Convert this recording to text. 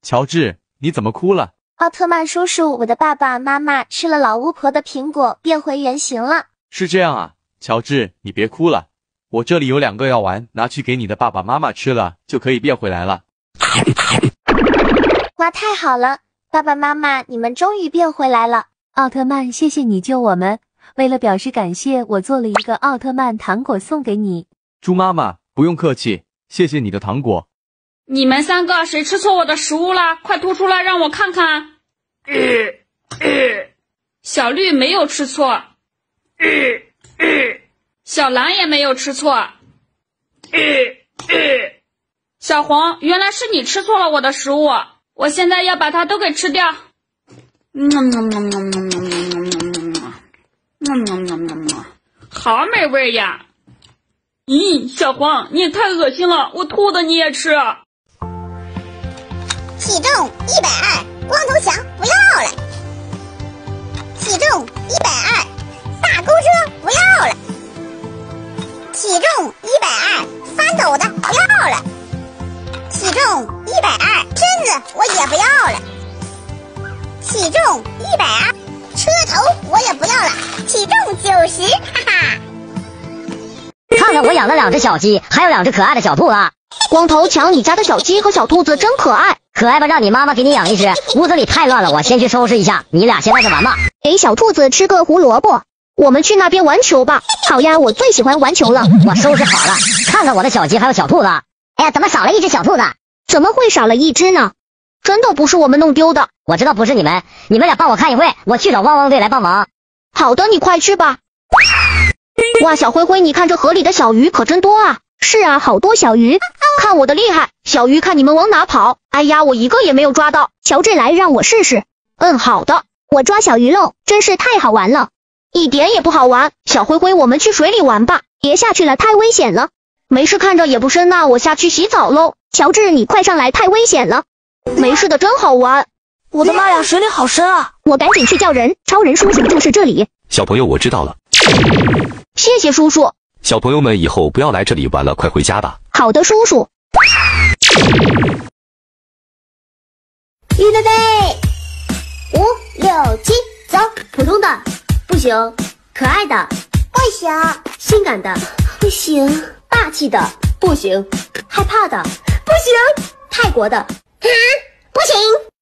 乔治，你怎么哭了？ 奥特曼叔叔，我的爸爸妈妈吃了老巫婆的苹果，变回原形了。 是这样啊，乔治，你别哭了，我这里有2个药丸，拿去给你的爸爸妈妈吃了，就可以变回来了。 哇，太好了，爸爸妈妈，你们终于变回来了。 奥特曼，谢谢你救我们。为了表示感谢，我做了一个奥特曼糖果送给你。 猪妈妈，不用客气，谢谢你的糖果。 你们3个谁吃错我的食物了？快吐出来让我看看。小绿没有吃错，小蓝也没有吃错，小黄，原来是你吃错了我的食物，我现在要把它都给吃掉。好美味呀！咦，小黄，你也太恶心了，我吐的你也吃。 体重120，光头强不要了。体重120，大钩车不要了。体重120，翻斗的不要了。体重120，身子我也不要了。体重120，车头我也不要了。体重90，哈哈。 看看我养了2只小鸡，还有2只可爱的小兔子。 光头强，你家的小鸡和小兔子真可爱。 可爱吧，让你妈妈给你养一只。屋子里太乱了，我先去收拾一下，你俩先在这玩吧。 给小兔子吃个胡萝卜，我们去那边玩球吧。好呀，我最喜欢玩球了。 我收拾好了，看看我的小鸡还有小兔子。哎呀，怎么少了1只小兔子？ 怎么会少了1只呢？真的不是我们弄丢的。 我知道不是你们，你们俩帮我看一会，我去找汪汪队来帮忙。 好的，你快去吧。哇，小灰灰，你看这河里的小鱼可真多啊。是啊，好多小鱼。看我的厉害，小鱼看你们往哪跑。哎呀，我一个也没有抓到。乔治来，让我试试。好的。我抓小鱼喽，真是太好玩了。一点也不好玩。小灰灰，我们去水里玩吧。别下去了，太危险了。没事，看着也不深呐，我下去洗澡喽。乔治，你快上来，太危险了。没事的，真好玩。 我的妈呀，水里好深啊！ 我赶紧去叫人，超人叔叔就是这里。 小朋友，我知道了。 谢谢叔叔。 小朋友们以后不要来这里玩了，快回家吧。 好的，叔叔。 预备备，5、6、7，走！ 普通的不行，可爱的不行， 性感的不行， 霸气的不行，害怕的不行， 泰国的不行。